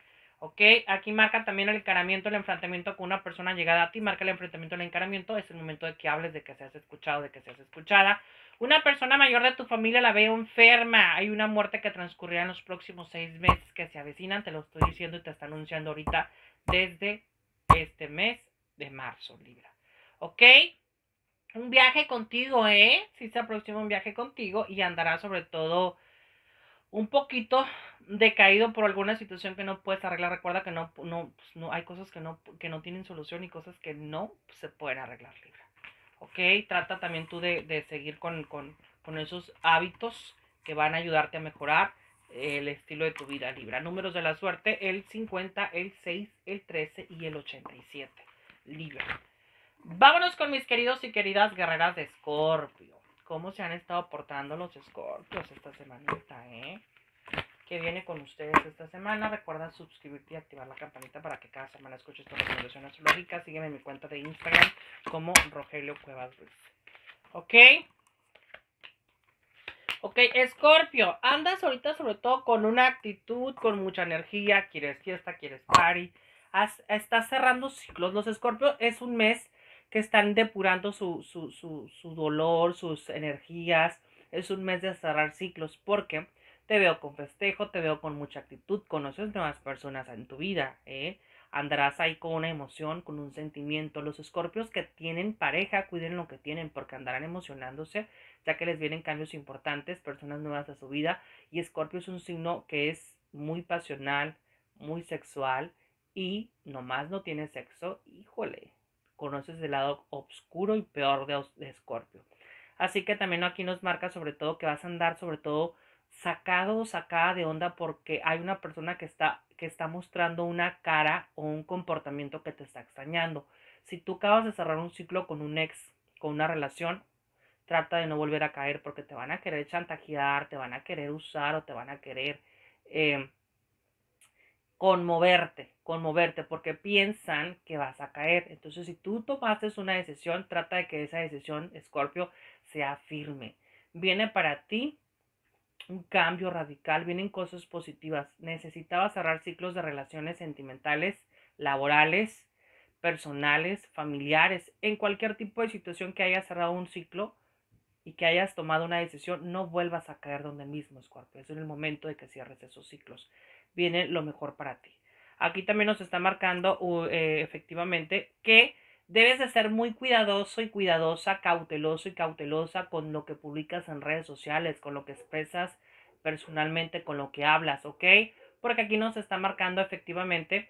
¿Ok? Aquí marca también el encaramiento, el enfrentamiento con una persona llegada a ti, marca el enfrentamiento, el encaramiento, es el momento de que hables, de que seas escuchado, de que seas escuchada. Una persona mayor de tu familia la veo enferma, hay una muerte que transcurrirá en los próximos seis meses que se avecinan, te lo estoy diciendo y te está anunciando ahorita desde este mes de marzo, Libra. ¿Ok? Un viaje contigo, ¿eh? Sí se aproxima un viaje contigo y andará sobre todo un poquito decaído por alguna situación que no puedes arreglar. Recuerda que no, no, pues no hay cosas que no, que no tienen solución y cosas que no se pueden arreglar, Libra. ¿Ok? Trata también tú de, de seguir con, con, con esos hábitos que van a ayudarte a mejorar el estilo de tu vida, Libra. Números de la suerte, el cincuenta, el seis, el trece y el ochenta y siete, Libra. Vámonos con mis queridos y queridas guerreras de Escorpio. ¿Cómo se han estado portando los Escorpios esta semanita, eh? ¿Qué viene con ustedes esta semana? Recuerda suscribirte y activar la campanita para que cada semana escuches tu recomendación astrológica. Sígueme en mi cuenta de Instagram como Rogelio Cuevas Ruiz. ¿Ok? Ok, Escorpio, andas ahorita sobre todo con una actitud, con mucha energía, quieres fiesta, quieres party, Has, estás cerrando ciclos. Los Escorpios es un mes que están depurando su, su, su, su dolor, sus energías, es un mes de cerrar ciclos porque te veo con festejo, te veo con mucha actitud, conoces nuevas personas en tu vida, ¿eh? Andarás ahí con una emoción, con un sentimiento. Los Escorpios que tienen pareja, cuiden lo que tienen porque andarán emocionándose ya que les vienen cambios importantes, personas nuevas a su vida, y Escorpio es un signo que es muy pasional, muy sexual, y nomás no tiene sexo, híjole, conoces el lado oscuro y peor de Escorpio. Así que también aquí nos marca sobre todo que vas a andar sobre todo sacado o sacada de onda porque hay una persona que está, que está mostrando una cara o un comportamiento que te está extrañando. Si tú acabas de cerrar un ciclo con un ex, con una relación, trata de no volver a caer porque te van a querer chantajear, te van a querer usar o te van a querer eh, conmoverte, conmoverte porque piensan que vas a caer. Entonces, si tú tomaste una decisión, trata de que esa decisión, Escorpio, sea firme. Viene para ti un cambio radical, vienen cosas positivas. Necesitabas cerrar ciclos de relaciones sentimentales, laborales, personales, familiares, en cualquier tipo de situación que haya cerrado un ciclo y que hayas tomado una decisión, no vuelvas a caer donde mismo, Scorpio. Es en el momento de que cierres esos ciclos. Viene lo mejor para ti. Aquí también nos está marcando uh, eh, efectivamente que debes de ser muy cuidadoso y cuidadosa, cauteloso y cautelosa con lo que publicas en redes sociales, con lo que expresas personalmente, con lo que hablas, ¿ok? Porque aquí nos está marcando efectivamente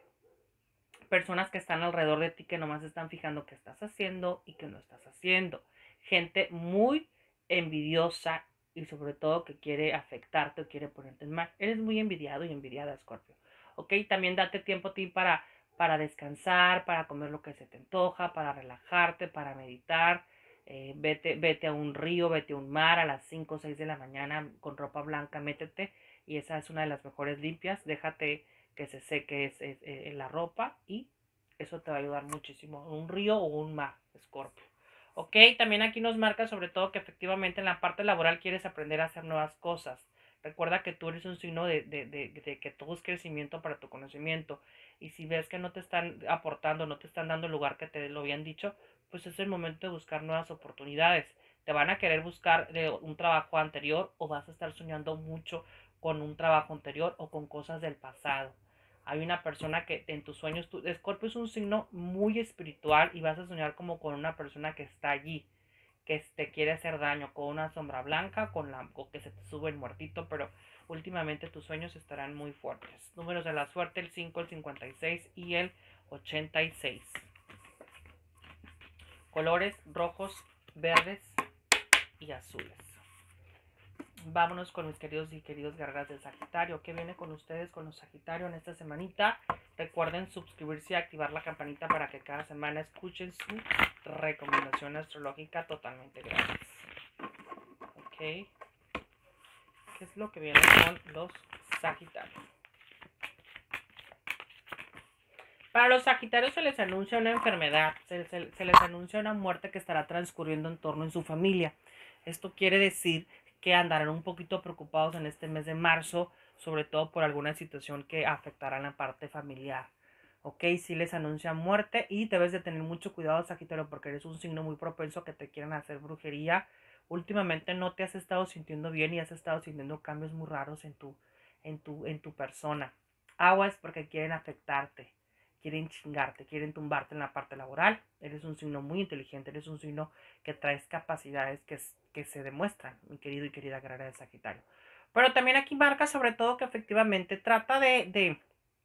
personas que están alrededor de ti que nomás están fijando qué estás haciendo y qué no estás haciendo. Gente muy envidiosa y sobre todo que quiere afectarte o quiere ponerte en mal. Eres muy envidiado y envidiada, Scorpio. Ok, también date tiempo a ti para, para descansar, para comer lo que se te antoja, para relajarte, para meditar. Eh, vete, vete a un río, vete a un mar a las cinco o seis de la mañana con ropa blanca, métete y esa es una de las mejores limpias. Déjate que se seque es, es, es, la ropa y eso te va a ayudar muchísimo. Un río o un mar, Escorpio. Ok, también aquí nos marca sobre todo que efectivamente en la parte laboral quieres aprender a hacer nuevas cosas. Recuerda que tú eres un signo de, de, de, de que todo es crecimiento para tu conocimiento. Y si ves que no te están aportando, no te están dando el lugar que te lo habían dicho, pues es el momento de buscar nuevas oportunidades. Te van a querer buscar de un trabajo anterior o vas a estar soñando mucho con un trabajo anterior o con cosas del pasado. Hay una persona que en tus sueños, tu Escorpio es un signo muy espiritual y vas a soñar como con una persona que está allí, que te quiere hacer daño, con una sombra blanca, con la, o que se te sube el muertito, pero últimamente tus sueños estarán muy fuertes. Números de la suerte, el cinco, el cincuenta y seis y el ochenta y seis. Colores rojos, verdes y azules. Vámonos con mis queridos y queridos guerreras del Sagitario. ¿Qué viene con ustedes con los Sagitario en esta semanita? Recuerden suscribirse y activar la campanita para que cada semana escuchen su recomendación astrológica totalmente gratis. Ok. ¿Qué es lo que viene con los Sagitarios? Para los Sagitarios se les anuncia una enfermedad, se, se, se les anuncia una muerte que estará transcurriendo en torno en su familia. Esto quiere decir que andarán un poquito preocupados en este mes de marzo sobre todo por alguna situación que afectará en la parte familiar. Ok, si les anuncian muerte y debes de tener mucho cuidado, Sagitario, porque eres un signo muy propenso a que te quieran hacer brujería. Últimamente no te has estado sintiendo bien y has estado sintiendo cambios muy raros en tu, en tu, en tu persona. Aguas porque quieren afectarte, quieren chingarte, quieren tumbarte en la parte laboral. Eres un signo muy inteligente, eres un signo que traes capacidades que, que se demuestran, mi querido y querida guerrera de Sagitario. Pero también aquí marca sobre todo que efectivamente trata de, de...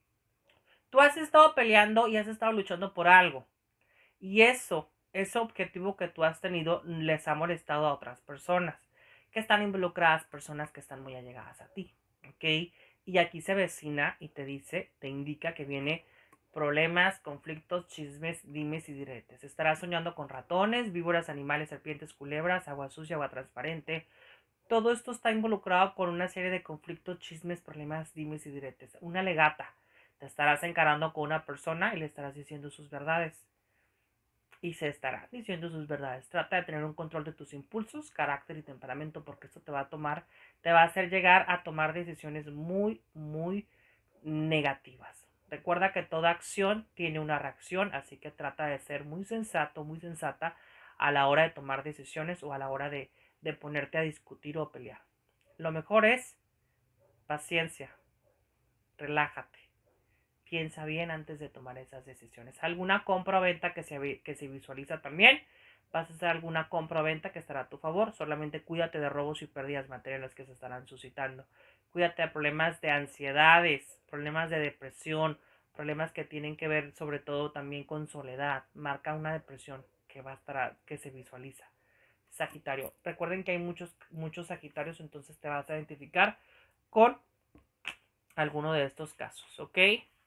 Tú has estado peleando y has estado luchando por algo. Y eso, ese objetivo que tú has tenido, les ha molestado a otras personas que están involucradas, personas que están muy allegadas a ti. ¿Ok? Y aquí se vecina y te dice, te indica que viene problemas, conflictos, chismes, dimes y diretes. Estarás soñando con ratones, víboras, animales, serpientes, culebras, agua sucia, agua transparente. Todo esto está involucrado con una serie de conflictos, chismes, problemas, dimes y diretes. Una legata. Te estarás encarando con una persona y le estarás diciendo sus verdades. Y se estará diciendo sus verdades. Trata de tener un control de tus impulsos, carácter y temperamento, porque esto te va a tomar, te va a hacer llegar a tomar decisiones muy, muy negativas. Recuerda que toda acción tiene una reacción, así que trata de ser muy sensato, muy sensata a la hora de tomar decisiones o a la hora de, de ponerte a discutir o pelear. Lo mejor es paciencia, relájate. Piensa bien antes de tomar esas decisiones. Alguna compra o venta que se, que se visualiza también. Vas a hacer alguna compra o venta que estará a tu favor. Solamente cuídate de robos y pérdidas materiales que se estarán suscitando. Cuídate de problemas de ansiedades, problemas de depresión, problemas que tienen que ver sobre todo también con soledad. Marca una depresión que va a estar, que se visualiza. Sagitario. Recuerden que hay muchos, muchos Sagitarios, entonces te vas a identificar con alguno de estos casos, ¿ok?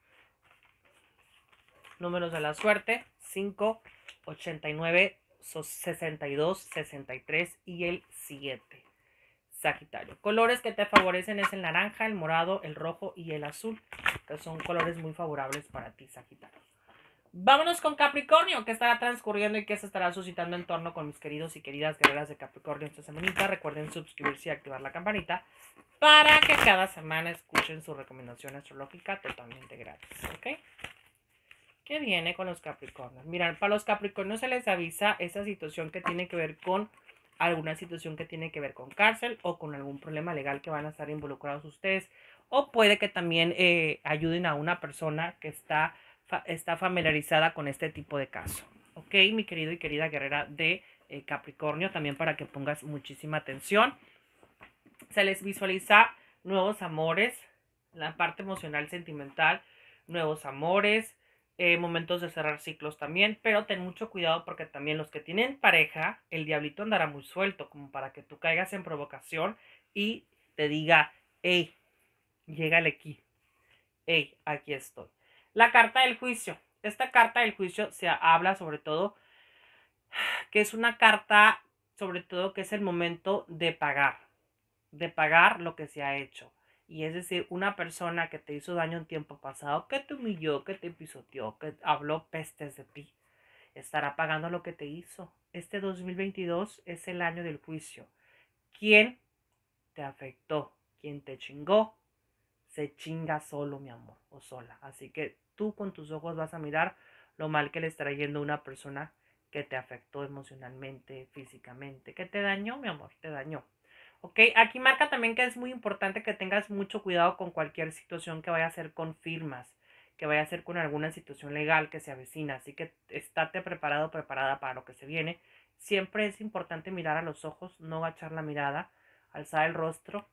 Números de la suerte: cinco, ochenta y nueve, sesenta y dos, sesenta y tres y el siete. Sagitario. Colores que te favorecen es el naranja, el morado, el rojo y el azul, que son colores muy favorables para ti, Sagitario. Vámonos con Capricornio, que estará transcurriendo y que se estará suscitando en torno con mis queridos y queridas guerreras de Capricornio esta semanita. Recuerden suscribirse y activar la campanita para que cada semana escuchen su recomendación astrológica totalmente gratis, ¿ok? ¿Qué viene con los Capricornios? Miren, para los Capricornios se les avisa esa situación que tiene que ver con alguna situación que tiene que ver con cárcel o con algún problema legal que van a estar involucrados ustedes. O puede que también eh, ayuden a una persona que está, fa está familiarizada con este tipo de caso. Ok, mi querido y querida guerrera de eh, Capricornio, también para que pongas muchísima atención. Se les visualiza nuevos amores, la parte emocional, sentimental, nuevos amores, eh, momentos de cerrar ciclos también, pero ten mucho cuidado porque también los que tienen pareja, el diablito andará muy suelto, como para que tú caigas en provocación y te diga, hey, llégale aquí, hey, aquí estoy. La carta del juicio. Esta carta del juicio se habla sobre todo que es una carta, sobre todo que es el momento de pagar, de pagar lo que se ha hecho. Y es decir, una persona que te hizo daño en tiempo pasado, que te humilló, que te pisoteó, que habló pestes de ti, estará pagando lo que te hizo. Este dos mil veintidós es el año del juicio. ¿Quién te afectó? ¿Quién te chingó? Se chinga solo, mi amor, o sola. Así que tú con tus ojos vas a mirar lo mal que le está yendo a una persona que te afectó emocionalmente, físicamente, que te dañó, mi amor, te dañó. Ok, aquí marca también que es muy importante que tengas mucho cuidado con cualquier situación que vaya a ser con firmas, que vaya a ser con alguna situación legal que se avecina. Así que estate preparado, preparada para lo que se viene. Siempre es importante mirar a los ojos, no agachar la mirada, alzar el rostro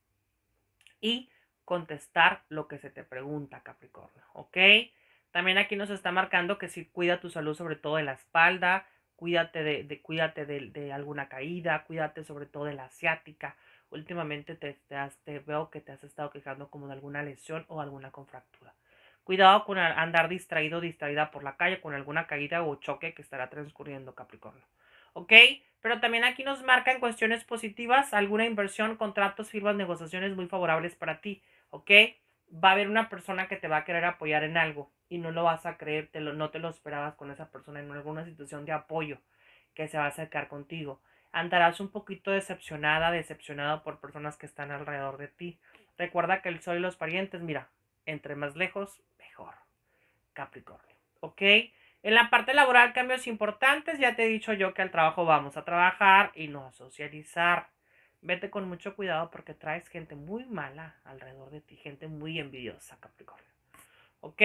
y contestar lo que se te pregunta, Capricornio, ¿ok? También aquí nos está marcando que si cuida tu salud, sobre todo de la espalda, cuídate de, de cuídate de, de alguna caída, cuídate sobre todo de la asiática. Últimamente te, te, has, te veo que te has estado quejando como de alguna lesión o alguna contractura. Cuidado con andar distraído o distraída por la calle con alguna caída o choque que estará transcurriendo, Capricornio. ¿Ok? Pero también aquí nos marca en cuestiones positivas alguna inversión, contratos, firmas, negociaciones muy favorables para ti. ¿Ok? Va a haber una persona que te va a querer apoyar en algo y no lo vas a creer, te lo, no te lo esperabas con esa persona en alguna situación de apoyo que se va a acercar contigo. Andarás un poquito decepcionada, decepcionado por personas que están alrededor de ti. Recuerda que el sol y los parientes, mira, entre más lejos, mejor. Capricornio, ¿ok? En la parte laboral, cambios importantes. Ya te he dicho yo que al trabajo vamos a trabajar y no a socializar. Vete con mucho cuidado porque traes gente muy mala alrededor de ti, gente muy envidiosa, Capricornio, ¿ok?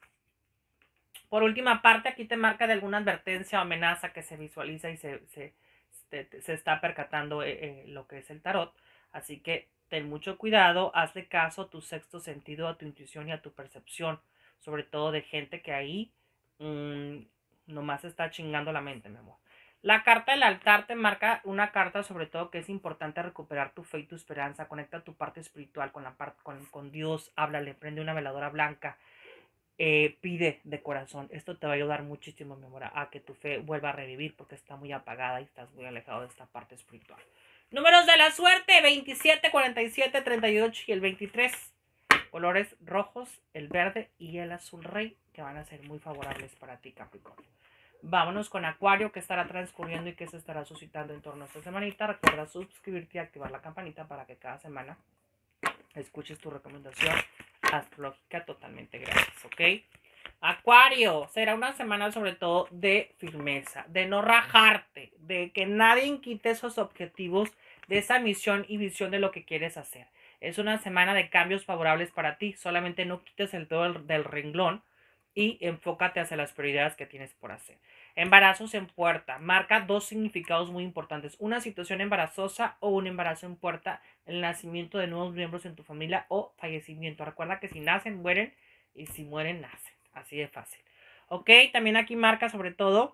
Por última parte, aquí te marca de alguna advertencia o amenaza que se visualiza y se, se, se, se está percatando eh, eh, lo que es el tarot. Así que ten mucho cuidado, hazle caso a tu sexto sentido, a tu intuición y a tu percepción. Sobre todo de gente que ahí mmm, nomás está chingando la mente, mi amor. La carta del altar te marca una carta sobre todo que es importante recuperar tu fe y tu esperanza. Conecta tu parte espiritual con, la parte, con, con Dios, háblale, prende una veladora blanca. Eh, pide de corazón. Esto te va a ayudar muchísimo, mi amor, a que tu fe vuelva a revivir porque está muy apagada y estás muy alejado de esta parte espiritual. Números de la suerte: veintisiete, cuarenta y siete, treinta y ocho y el veintitrés. Colores rojos, el verde y el azul rey, que van a ser muy favorables para ti, Capricornio. Vámonos con Acuario, que estará transcurriendo y que se estará suscitando en torno a esta semanita. Recuerda suscribirte y activar la campanita para que cada semana escuches tu recomendación astrológica totalmente gratis, ¿ok? Acuario, será una semana sobre todo de firmeza, de no rajarte, de que nadie quite esos objetivos, de esa misión y visión de lo que quieres hacer. Es una semana de cambios favorables para ti, solamente no quites el dedo del renglón y enfócate hacia las prioridades que tienes por hacer. Embarazos en puerta, marca dos significados muy importantes: una situación embarazosa o un embarazo en puerta, el nacimiento de nuevos miembros en tu familia o fallecimiento. Recuerda que si nacen, mueren, y si mueren, nacen. Así de fácil. Ok, también aquí marca sobre todo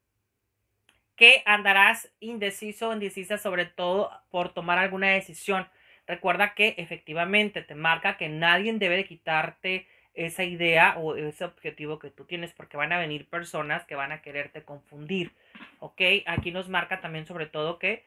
que andarás indeciso o indecisa sobre todo por tomar alguna decisión. Recuerda que efectivamente te marca que nadie debe de quitarte esa idea o ese objetivo que tú tienes, porque van a venir personas que van a quererte confundir. Ok, aquí nos marca también sobre todo que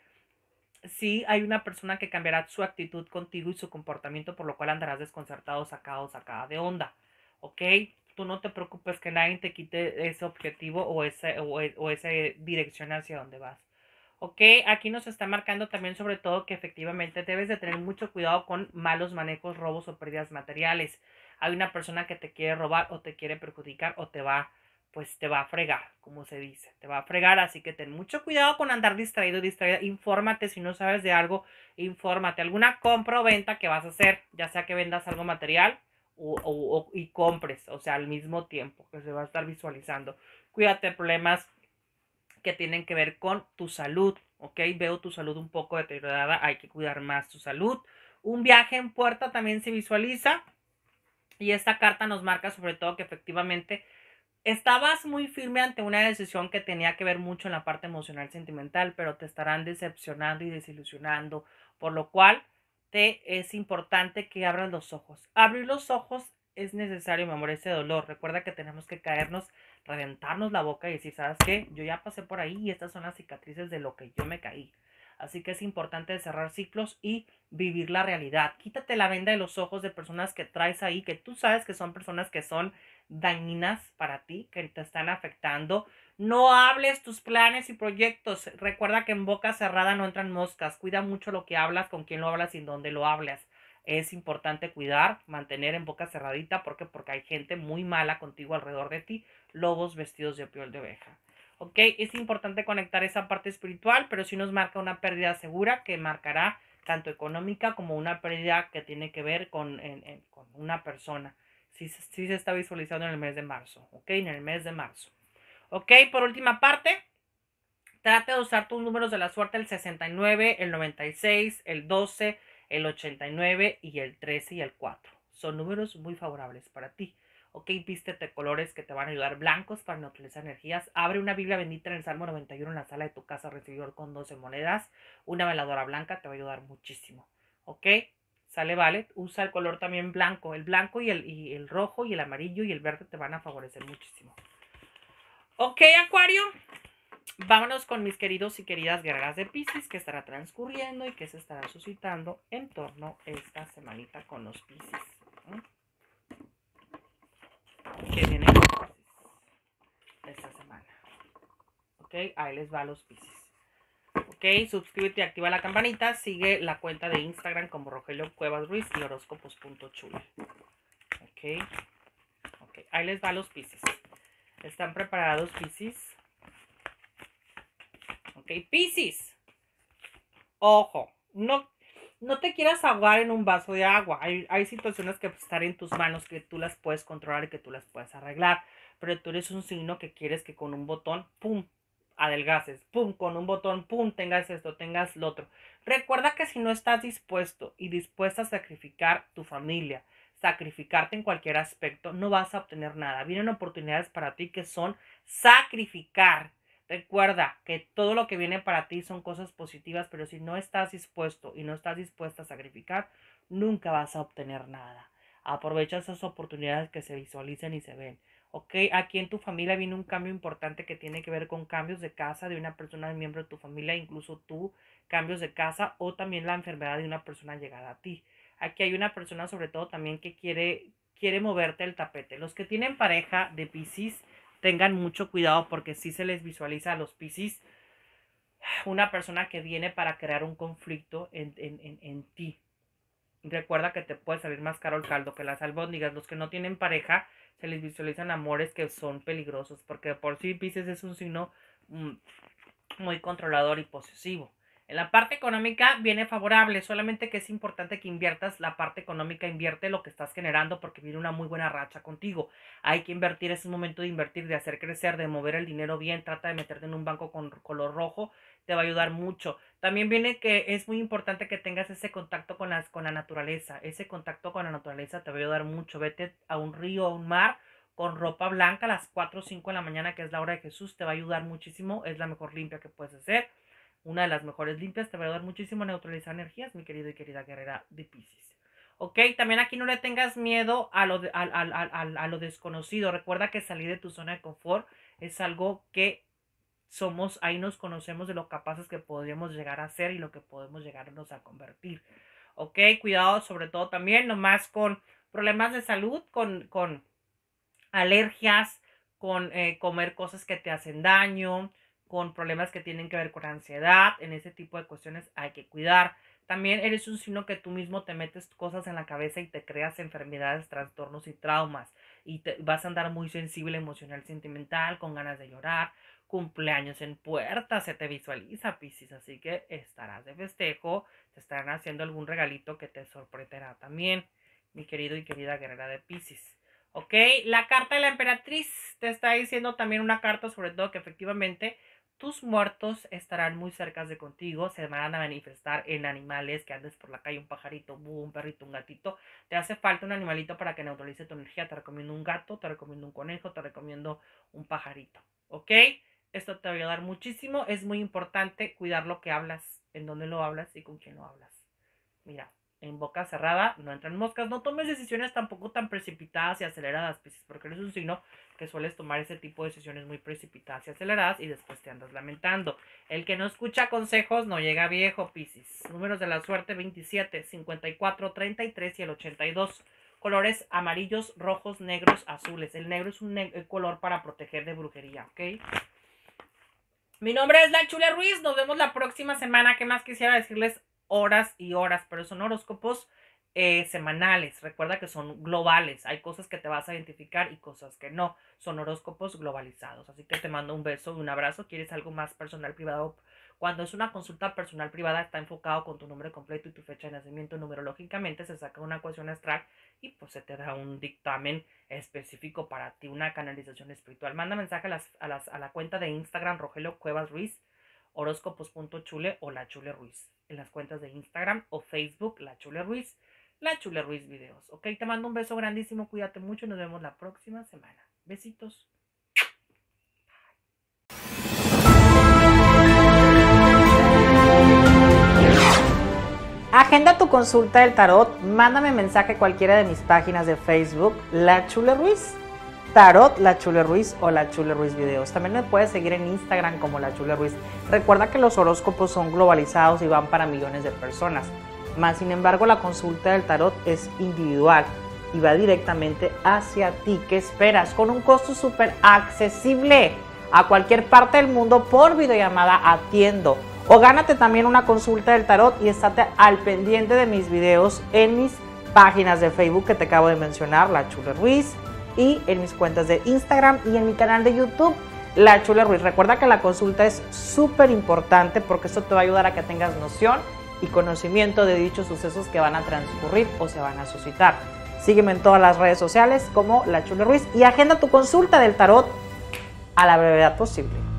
sí hay una persona que cambiará su actitud contigo y su comportamiento, por lo cual andarás desconcertado, sacado, sacada de onda. Ok, tú no te preocupes que nadie te quite ese objetivo o, ese, o, o esa dirección hacia donde vas. Ok, aquí nos está marcando también sobre todo que efectivamente debes de tener mucho cuidado con malos manejos, robos o pérdidas materiales. Hay una persona que te quiere robar o te quiere perjudicar o te va, pues te va a fregar, como se dice, te va a fregar, así que ten mucho cuidado con andar distraído, distraída. Infórmate, si no sabes de algo, infórmate. Alguna compra o venta que vas a hacer, ya sea que vendas algo material o, o, o y compres, o sea, al mismo tiempo que se va a estar visualizando. Cuídate de problemas que tienen que ver con tu salud, ¿ok? Veo tu salud un poco deteriorada, hay que cuidar más tu salud. Un viaje en puerta también se visualiza y esta carta nos marca sobre todo que efectivamente estabas muy firme ante una decisión que tenía que ver mucho en la parte emocional sentimental, pero te estarán decepcionando y desilusionando, por lo cual te es importante que abras los ojos. Abrir los ojos es necesario, mi amor, ese dolor. Recuerda que tenemos que caernos, reventarnos la boca y decir, ¿sabes qué? Yo ya pasé por ahí y estas son las cicatrices de lo que yo me caí. Así que es importante cerrar ciclos y vivir la realidad. Quítate la venda de los ojos de personas que traes ahí, que tú sabes que son personas que son dañinas para ti, que te están afectando. No hables tus planes y proyectos. Recuerda que en boca cerrada no entran moscas. Cuida mucho lo que hablas, con quién lo hablas y en dónde lo hablas. Es importante cuidar, mantener en boca cerradita. ¿Por qué? Porque hay gente muy mala contigo alrededor de ti. Lobos vestidos de piel de oveja. ¿Ok? Es importante conectar esa parte espiritual, pero sí nos marca una pérdida segura que marcará tanto económica como una pérdida que tiene que ver con, en, en, con una persona. Sí, sí se está visualizando en el mes de marzo, ¿ok? En el mes de marzo. ¿Ok? Por última parte, trate de usar tus números de la suerte: el sesenta y nueve, el noventa y seis, el doce, el ochenta y nueve y el trece y el cuatro. Son números muy favorables para ti. Ok, vístete colores que te van a ayudar: blancos para neutralizar energías. Abre una Biblia bendita en el Salmo noventa y uno en la sala de tu casa recibidor con doce monedas. Una veladora blanca te va a ayudar muchísimo. Ok, sale, vale. Usa el color también blanco. El blanco y el, y el rojo y el amarillo y el verde te van a favorecer muchísimo. Ok, Acuario. Vámonos con mis queridos y queridas guerreras de Piscis, que estará transcurriendo y que se estará suscitando en torno a esta semanita con los Piscis. ¿Mm? Que viene esta semana. Ok, ahí les va a los Piscis. Ok, Ok, suscríbete y activa la campanita. Sigue la cuenta de Instagram como Rogelio Cuevas Ruiz y horóscopos punto chule. Ok, ok, ahí les va los Piscis. ¿Están preparados, Piscis? Ok, Piscis. Ojo, no, no te quieras ahogar en un vaso de agua. Hay, hay situaciones que están en tus manos que tú las puedes controlar y que tú las puedes arreglar. Pero tú eres un signo que quieres que con un botón, pum, adelgaces, pum, con un botón, pum, tengas esto, tengas lo otro. Recuerda que si no estás dispuesto y dispuesta a sacrificar tu familia, sacrificarte en cualquier aspecto, no vas a obtener nada. Vienen oportunidades para ti que son sacrificar. Recuerda que todo lo que viene para ti son cosas positivas, pero si no estás dispuesto y no estás dispuesta a sacrificar, nunca vas a obtener nada. Aprovecha esas oportunidades que se visualicen y se ven. Ok, aquí en tu familia viene un cambio importante que tiene que ver con cambios de casa de una persona, de miembro de tu familia, incluso tú, cambios de casa o también la enfermedad de una persona llegada a ti. Aquí hay una persona sobre todo también que quiere, quiere moverte el tapete. Los que tienen pareja de Piscis, tengan mucho cuidado porque sí se les visualiza a los Piscis una persona que viene para crear un conflicto en, en, en, en ti. Recuerda que te puede salir más caro el caldo que las albóndigas. Los que no tienen pareja se les visualizan amores que son peligrosos porque por sí Piscis es un signo mm, muy controlador y posesivo. En la parte económica viene favorable, solamente que es importante que inviertas la parte económica, invierte lo que estás generando porque viene una muy buena racha contigo. Hay que invertir, es un momento de invertir, de hacer crecer, de mover el dinero bien, trata de meterte en un banco con color rojo, te va a ayudar mucho. También viene que es muy importante que tengas ese contacto con, las, con la naturaleza, ese contacto con la naturaleza te va a ayudar mucho. Vete a un río, a un mar, con ropa blanca a las cuatro o cinco de la mañana, que es la hora de Jesús, te va a ayudar muchísimo, es la mejor limpia que puedes hacer. Una de las mejores limpias, te va a ayudar muchísimo a neutralizar energías, mi querido y querida guerrera de Piscis. Ok, también aquí no le tengas miedo a lo, de, a, a, a, a, a lo desconocido. Recuerda que salir de tu zona de confort es algo que somos, ahí nos conocemos de lo capaces que podríamos llegar a ser y lo que podemos llegarnos a convertir. Ok, cuidado sobre todo también, nomás con problemas de salud, con, con alergias, con eh, comer cosas que te hacen daño, con problemas que tienen que ver con ansiedad. En ese tipo de cuestiones hay que cuidar. También eres un signo que tú mismo te metes cosas en la cabeza y te creas enfermedades, trastornos y traumas. Y te, vas a andar muy sensible, emocional, sentimental, con ganas de llorar. Cumpleaños en puerta, se te visualiza, Piscis. Así que estarás de festejo, te estarán haciendo algún regalito que te sorprenderá también, mi querido y querida guerrera de Piscis. Ok, la carta de la emperatriz te está diciendo también una carta sobre todo que efectivamente tus muertos estarán muy cerca de contigo, se van a manifestar en animales, que andes por la calle, un pajarito, un perrito, un gatito. Te hace falta un animalito para que neutralice tu energía. Te recomiendo un gato, te recomiendo un conejo, te recomiendo un pajarito. ¿Ok? Esto te va a ayudar muchísimo. Es muy importante cuidar lo que hablas, en dónde lo hablas y con quién lo hablas. Mira, en boca cerrada no entran moscas. No tomes decisiones tampoco tan precipitadas y aceleradas, Piscis, porque eres un signo que sueles tomar ese tipo de decisiones muy precipitadas y aceleradas y después te andas lamentando. El que no escucha consejos no llega viejo, Piscis. Números de la suerte: veintisiete, cincuenta y cuatro, treinta y tres y el ochenta y dos. Colores: amarillos, rojos, negros, azules. El negro es un ne- color para proteger de brujería, ¿ok? Mi nombre es La Chule Ruiz. Nos vemos la próxima semana. ¿Qué más quisiera decirles? Horas y horas, pero son horóscopos eh, semanales. Recuerda que son globales. Hay cosas que te vas a identificar y cosas que no. Son horóscopos globalizados. Así que te mando un beso y un abrazo. ¿Quieres algo más personal, privado? Cuando es una consulta personal privada, está enfocado con tu nombre completo y tu fecha de nacimiento. Numerológicamente se saca una ecuación astral y pues se te da un dictamen específico para ti, una canalización espiritual. Manda mensaje a, las, a, las, a la cuenta de Instagram Rogelio Cuevas Ruiz, horóscopos punto chule o La Chule Ruiz. En las cuentas de Instagram o Facebook, La Chule Ruiz, La Chule Ruiz Videos. Ok, te mando un beso grandísimo, cuídate mucho y nos vemos la próxima semana. Besitos. Agenda tu consulta del tarot, mándame mensaje a cualquiera de mis páginas de Facebook, La Chule Ruiz, Tarot La Chule Ruiz o La Chule Ruiz Videos. También me puedes seguir en Instagram como La Chule Ruiz. Recuerda que los horóscopos son globalizados y van para millones de personas. Más sin embargo, la consulta del tarot es individual y va directamente hacia ti. ¿Qué esperas? Con un costo súper accesible. A cualquier parte del mundo por videollamada atiendo. O gánate también una consulta del tarot y estate al pendiente de mis videos en mis páginas de Facebook que te acabo de mencionar, La Chula Ruiz, y en mis cuentas de Instagram y en mi canal de YouTube, La Chula Ruiz. Recuerda que la consulta es súper importante porque esto te va a ayudar a que tengas noción y conocimiento de dichos sucesos que van a transcurrir o se van a suscitar. Sígueme en todas las redes sociales como La Chula Ruiz y agenda tu consulta del tarot a la brevedad posible.